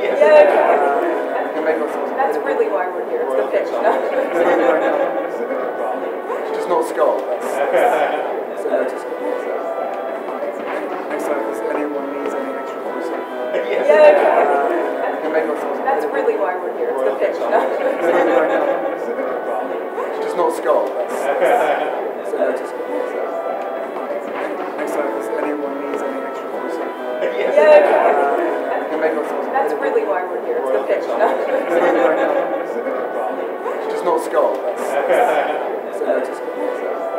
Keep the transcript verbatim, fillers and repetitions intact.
Yeah, that's really why we're here. It's the pitch. It's just not Scott. That's, that's so no to Scott. Next time, if anyone needs any extra voiceover, Yeah, that's really why we're here. It's the pitch. It's just not Scott. That's, that's so no to Scott. Next time, if anyone needs any extra voiceover, Yeah, that's really why we're here. It's the pitch. It's just not Scott. That's, that's so no to Scott.